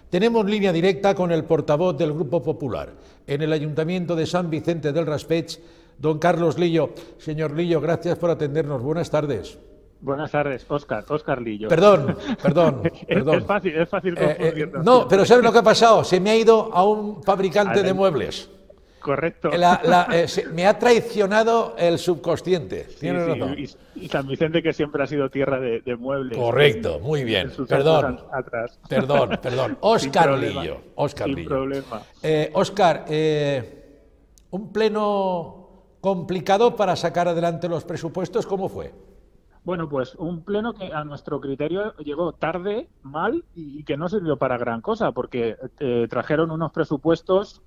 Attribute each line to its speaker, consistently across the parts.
Speaker 1: Tenemos línea directa con el portavoz del Grupo Popular en el Ayuntamiento de San Vicente del Raspeig, don Carlos Lillo. Señor Lillo, gracias por atendernos. Buenas tardes.
Speaker 2: Buenas tardes, Óscar Lillo.
Speaker 1: Perdón.
Speaker 2: Es fácil confundirnos.
Speaker 1: No, pero ¿sabes lo que ha pasado? Se me ha ido a un fabricante de muebles.
Speaker 2: Correcto.
Speaker 1: Me ha traicionado el subconsciente. Tienes razón.
Speaker 2: Y San Vicente, que siempre ha sido tierra de muebles.
Speaker 1: Correcto, muy bien. Perdón. Óscar Lillo.
Speaker 2: Sin problema.
Speaker 1: Óscar, un pleno complicado para sacar adelante los presupuestos, ¿cómo fue?
Speaker 2: Bueno, pues un pleno que a nuestro criterio llegó tarde, mal y que no sirvió para gran cosa, porque trajeron unos presupuestos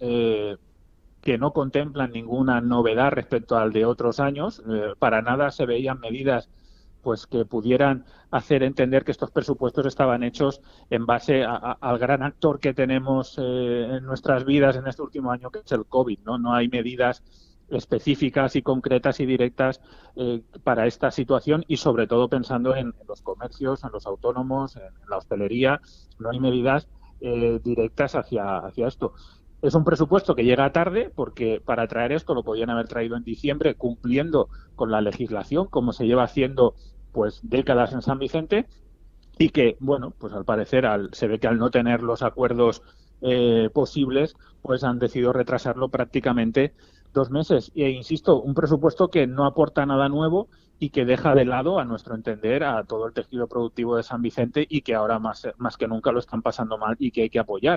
Speaker 2: que no contemplan ninguna novedad respecto al de otros años. Para nada se veían medidas pues que pudieran hacer entender que estos presupuestos estaban hechos en base al gran actor que tenemos en nuestras vidas en este último año, que es el COVID, ¿no? No hay medidas específicas y concretas y directas para esta situación, y sobre todo pensando en los comercios, en los autónomos, en la hostelería. No hay medidas directas hacia esto. Es un presupuesto que llega tarde, porque para traer esto lo podían haber traído en diciembre, cumpliendo con la legislación, como se lleva haciendo pues décadas en San Vicente, y que, bueno, pues al parecer se ve que al no tener los acuerdos posibles, pues han decidido retrasarlo prácticamente 2 meses. E insisto, un presupuesto que no aporta nada nuevo y que deja de lado, a nuestro entender, a todo el tejido productivo de San Vicente, y que ahora más que nunca lo están pasando mal y que hay que apoyar.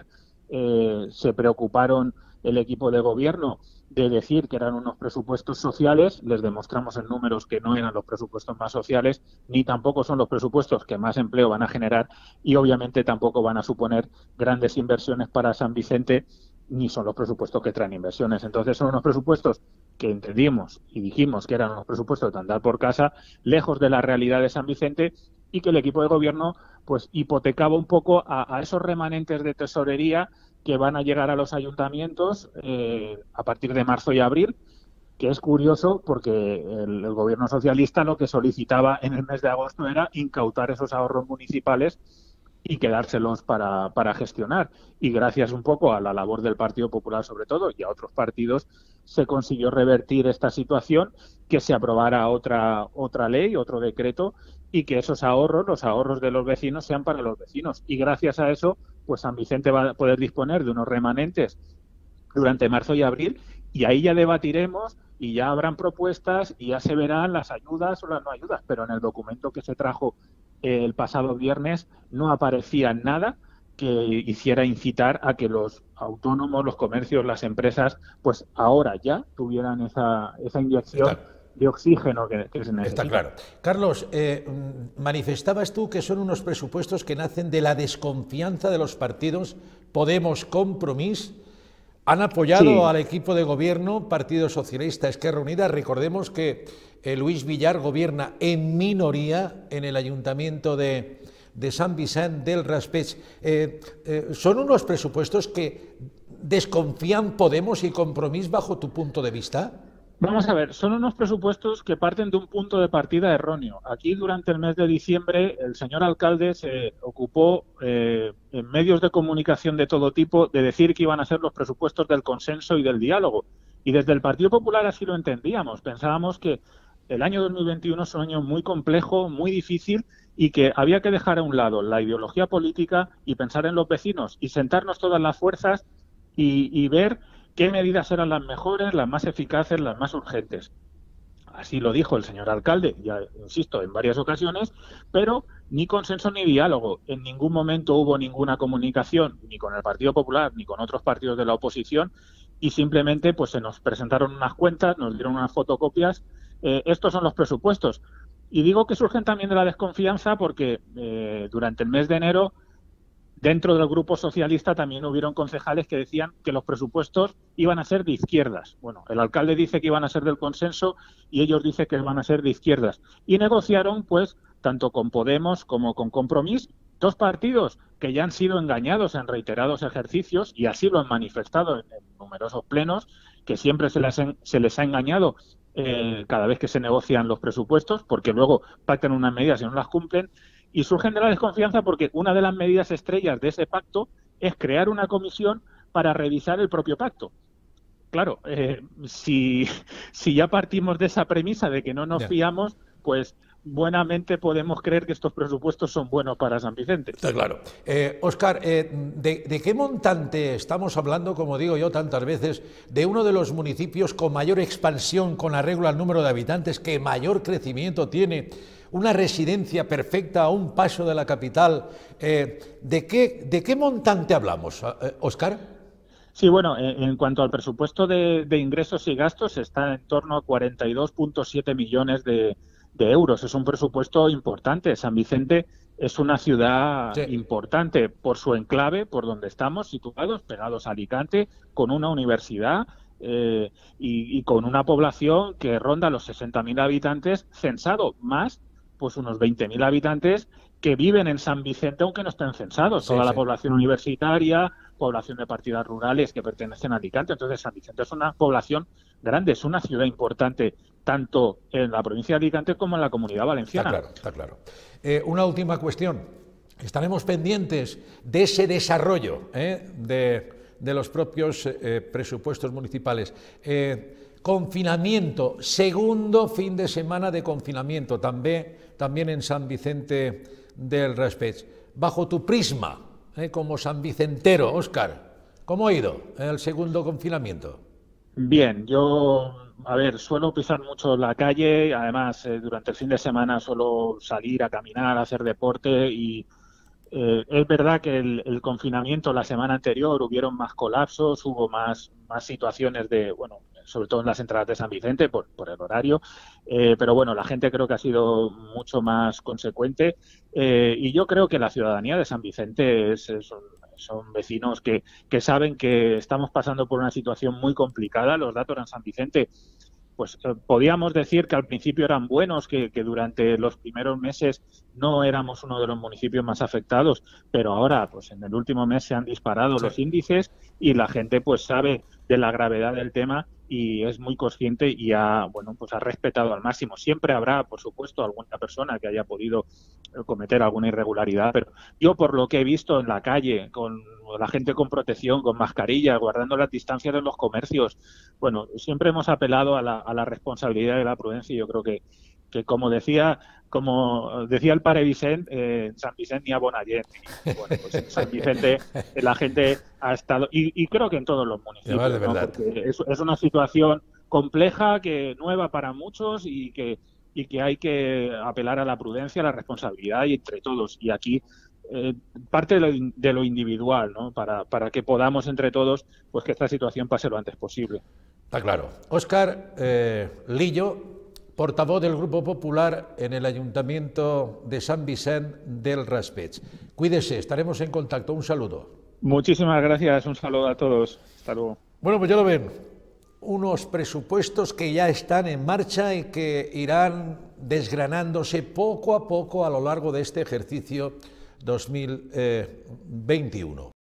Speaker 2: Se preocuparon el equipo de gobierno de decir que eran unos presupuestos sociales. Les demostramos en números que no eran los presupuestos más sociales, ni tampoco son los presupuestos que más empleo van a generar, y obviamente tampoco van a suponer grandes inversiones para San Vicente, ni son los presupuestos que traen inversiones. Entonces son unos presupuestos que entendimos y dijimos que eran unos presupuestos de andar por casa, lejos de la realidad de San Vicente, y que el equipo de gobierno pues hipotecaba un poco a esos remanentes de tesorería que van a llegar a los ayuntamientos a partir de marzo y abril, que es curioso porque el gobierno socialista lo que solicitaba en el mes de agosto era incautar esos ahorros municipales y quedárselos para gestionar. Y gracias un poco a la labor del Partido Popular, sobre todo, y a otros partidos, se consiguió revertir esta situación, que se aprobara otra ley, otro decreto, y que esos ahorros, los ahorros de los vecinos, sean para los vecinos. Y gracias a eso, pues San Vicente va a poder disponer de unos remanentes durante marzo y abril, y ahí ya debatiremos y ya habrán propuestas y ya se verán las ayudas o las no ayudas. Pero en el documento que se trajo el pasado viernes no aparecía nada que hiciera incitar a que los autónomos, los comercios, las empresas, pues ahora ya tuvieran esa inyección de oxígeno que se necesita.
Speaker 1: Está claro. Carlos, manifestabas tú que son unos presupuestos que nacen de la desconfianza de los partidos Podemos, Compromís. Han apoyado al equipo de gobierno Partido Socialista, Esquerra Unida. Recordemos que Luis Villar gobierna en minoría en el Ayuntamiento de San Vicente del Raspeig. ¿Son unos presupuestos que desconfían Podemos y Compromís bajo tu punto de vista?
Speaker 2: Vamos a ver, son unos presupuestos que parten de un punto de partida erróneo. Aquí, durante el mes de diciembre, el señor alcalde se ocupó en medios de comunicación de todo tipo de decir que iban a ser los presupuestos del consenso y del diálogo. Y desde el Partido Popular así lo entendíamos. Pensábamos que el año 2021 es un año muy complejo, muy difícil, y que había que dejar a un lado la ideología política y pensar en los vecinos y sentarnos todas las fuerzas y ver qué medidas eran las mejores, las más eficaces, las más urgentes. Así lo dijo el señor alcalde, ya insisto, en varias ocasiones, pero ni consenso ni diálogo. En ningún momento hubo ninguna comunicación, ni con el Partido Popular, ni con otros partidos de la oposición, y simplemente pues se nos presentaron unas cuentas, nos dieron unas fotocopias. Estos son los presupuestos. Y digo que surgen también de la desconfianza porque durante el mes de enero, dentro del Grupo Socialista, también hubieron concejales que decían que los presupuestos iban a ser de izquierdas. Bueno, el alcalde dice que iban a ser del consenso y ellos dicen que van a ser de izquierdas. Y negociaron, pues, tanto con Podemos como con Compromís, 2 partidos que ya han sido engañados en reiterados ejercicios, y así lo han manifestado en numerosos plenos, que siempre se les ha engañado cada vez que se negocian los presupuestos, porque luego pactan unas medidas y no las cumplen. Y surgen de la desconfianza porque una de las medidas estrellas de ese pacto es crear una comisión para revisar el propio pacto. Claro, si ya partimos de esa premisa de que no nos fiamos, pues buenamente podemos creer que estos presupuestos son buenos para San Vicente.
Speaker 1: Está claro. Óscar, ¿de qué montante estamos hablando, como digo yo tantas veces, de uno de los municipios con mayor expansión con arreglo al número de habitantes, que mayor crecimiento tiene, una residencia perfecta a un paso de la capital? ¿De qué montante hablamos, Óscar?
Speaker 2: Sí, bueno, en cuanto al presupuesto de ingresos y gastos, está en torno a 42,7 millones de euros. Es un presupuesto importante. San Vicente es una ciudad importante por su enclave, por donde estamos situados, pegados a Alicante, con una universidad y con una población que ronda los 60.000 habitantes censado, más pues unos 20.000 habitantes que viven en San Vicente aunque no estén censados. Toda la población universitaria, población de partidas rurales que pertenecen a Alicante. Entonces, San Vicente es una población grande, es una ciudad importante, tanto en la provincia de Alicante como en la Comunidad Valenciana.
Speaker 1: Está claro. Una última cuestión. Estaremos pendientes de ese desarrollo de los propios presupuestos municipales. Confinamiento, segundo fin de semana de confinamiento, también en San Vicente del Raspeig. Bajo tu prisma, como sanvicentero, Óscar, ¿cómo ha ido el segundo confinamiento?
Speaker 2: Bien, yo, suelo pisar mucho la calle, además durante el fin de semana suelo salir a caminar, a hacer deporte y es verdad que el confinamiento la semana anterior hubieron más colapsos, hubo más situaciones sobre todo en las entradas de San Vicente por el horario, pero bueno, la gente creo que ha sido mucho más consecuente y yo creo que la ciudadanía de San Vicente son vecinos que saben que estamos pasando por una situación muy complicada. Los datos en San Vicente, pues podíamos decir que al principio eran buenos, que durante los primeros meses no éramos uno de los municipios más afectados, pero ahora, pues en el último mes se han disparado los índices y la gente pues sabe de la gravedad del tema y es muy consciente y ha respetado al máximo. Siempre habrá, por supuesto, alguna persona que haya podido cometer alguna irregularidad, pero yo por lo que he visto en la calle, con la gente con protección, con mascarilla, guardando las distancias de los comercios, bueno, siempre hemos apelado a la responsabilidad y la prudencia y yo creo que como decía el pare Vicent, en San Vicente ni a Bonallén. Bueno, pues en San Vicente la gente ha estado, y creo que en todos los municipios,
Speaker 1: de verdad.
Speaker 2: Porque es una situación compleja, nueva para muchos y que hay que apelar a la prudencia, a la responsabilidad y entre todos. Y aquí parte de lo individual, ¿no? Para que podamos entre todos pues que esta situación pase lo antes posible.
Speaker 1: Está claro. Óscar Lillo, portavoz del Grupo Popular en el Ayuntamiento de San Vicente del Raspeig. Cuídese, estaremos en contacto. Un saludo.
Speaker 2: Muchísimas gracias, un saludo a todos. Hasta luego.
Speaker 1: Bueno, pues ya lo ven, unos presupuestos que ya están en marcha y que irán desgranándose poco a poco a lo largo de este ejercicio 2021.